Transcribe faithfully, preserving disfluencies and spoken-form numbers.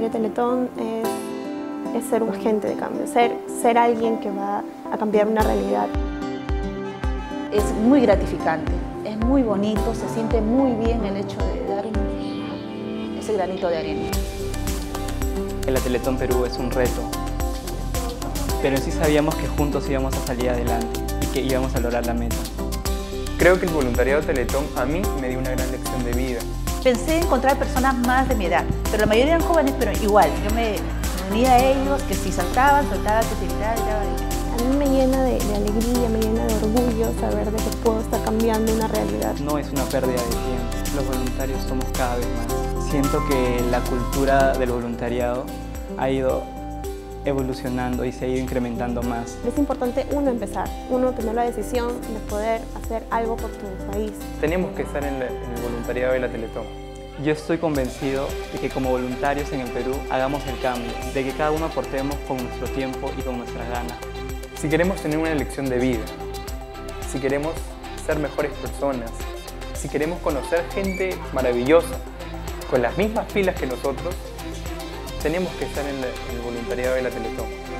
voluntario Teletón es, es ser un agente de cambio, ser, ser alguien que va a cambiar una realidad. Es muy gratificante, es muy bonito, se siente muy bien el hecho de dar ese granito de arena. La Teletón Perú es un reto, pero sí sabíamos que juntos íbamos a salir adelante y que íbamos a lograr la meta. Creo que el voluntariado Teletón a mí me dio una gran lección de vida. Pensé encontrar personas más de mi edad, pero la mayoría eran jóvenes, pero igual, yo me, me unía a ellos, que si saltaban, saltaba creatividad, ya. A mí me llena de, de alegría, me llena de orgullo saber de que puedo estar cambiando una realidad. No es una pérdida de tiempo, los voluntarios somos cada vez más. Siento que la cultura del voluntariado ha ido evolucionando y se ha ido incrementando más. Es importante uno empezar, uno tener la decisión de poder hacer algo por tu país. Tenemos que estar en, la, en el voluntariado de la Teletón. Yo estoy convencido de que como voluntarios en el Perú hagamos el cambio, de que cada uno aportemos con nuestro tiempo y con nuestras ganas. Si queremos tener una elección de vida, si queremos ser mejores personas, si queremos conocer gente maravillosa, con las mismas pilas que nosotros, tenemos que estar en, la, en el voluntariado de la Teletón.